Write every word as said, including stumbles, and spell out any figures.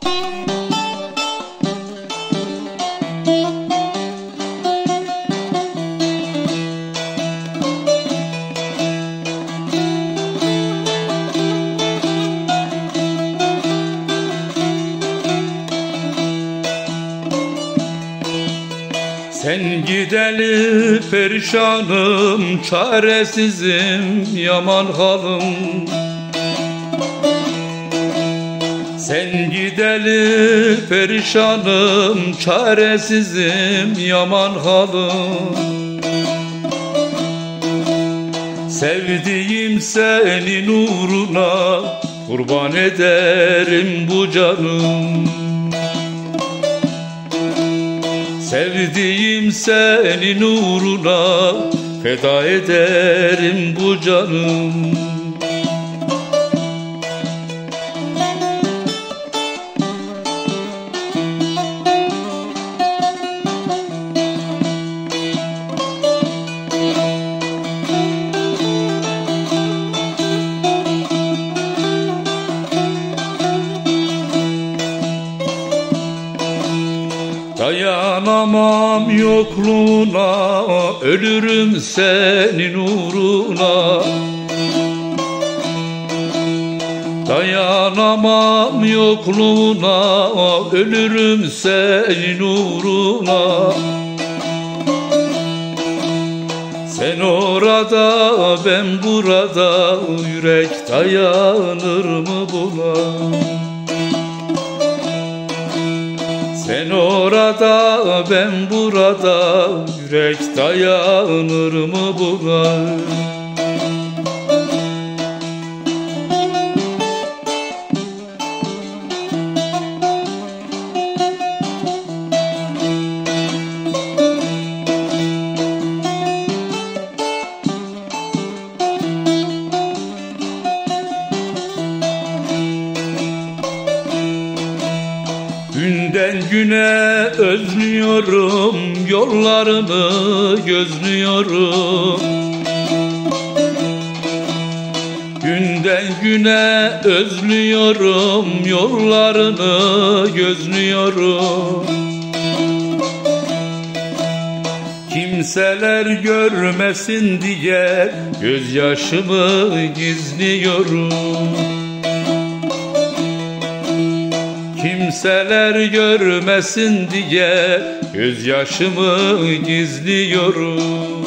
Sen gideli perişanım, çaresizim, yaman halım. Sen gideli perişanım, çaresizim, yaman halım. Sevdiğim senin uğruna, kurban ederim bu canım. Sevdiğim senin uğruna, feda ederim bu canım. Dayanamam yokluğuna, ölürüm senin uğruna. Dayanamam yokluğuna, ölürüm senin uğruna. Sen orada, ben burada, yürek dayanır mı buna? Sen orada, ben burada, yürek dayanır mı buna? Günden güne özlüyorum, yollarını gözlüyorum. Günden güne özlüyorum, yollarını gözlüyorum. Kimseler görmesin diye gözyaşımı gizliyorum. Kimseler görmesin diye gözyaşımı gizliyorum.